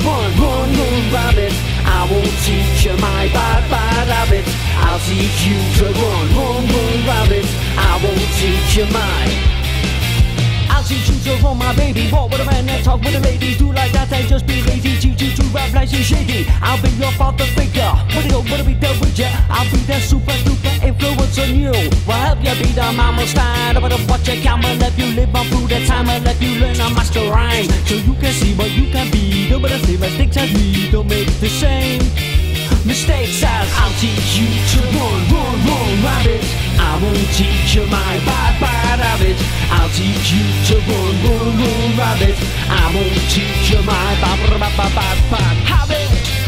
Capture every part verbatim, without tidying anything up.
run, run, run, rabbit. I won't teach you my bad, bad habits. I'll teach you to run, run, run, rabbit. I won't teach you my. I'll teach you to run, my baby. Walk with a man and talk with a lady. Do like that and just be lazy. Teach you to rap like she's shady. I'll be your father figure. What do you wanna be there with ya? I'll be that super duper influence on you. Will help you be the mama style. I'm gonna watch your camera, let you live on through the time and let you learn a master rhyme. So you can see what you can be. Don't let the mistakes as me. Don't make the same mistakes as I'll teach you to run, run, run, rabbit. I won't teach you my bad, bad habits. I'll teach you to run, run, run, rabbit. I won't teach you my bad, bad, bad, bad, bad habit.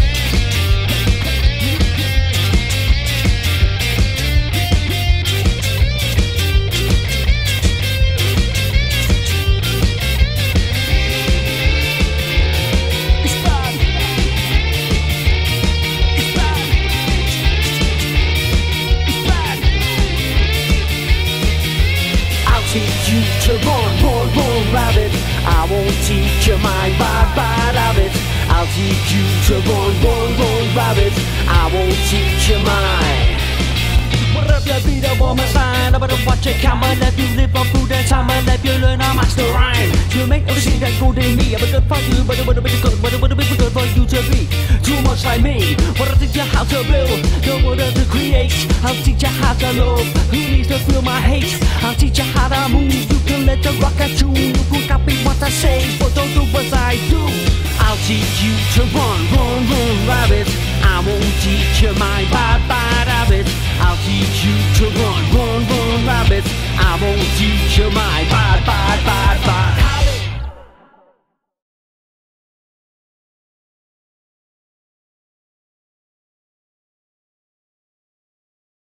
Teach you to run, run, run, rabbit. I won't teach you my bad, bad habits. I'll teach you to run, run, run, rabbit. I won't teach you my. What up, you be the woman sign? I'm gonna watch your camera, let you live up through the time and let you learn a master rhyme. You make everything that good in me. I'm good for you, but it would've been good, but it would've been good for you to be too much like me. What I teach you how to build, the word to create. I'll teach you how to love. Who needs to feel my hate? I'll teach you how to move. You can let the rock at you. You can copy what I say, but don't do what I do. I'll teach you to run, run, run, rabbit. I won't teach you my bad, bad habits. I'll teach you to run, run, run, rabbit. I won't teach you my bad, bad, bad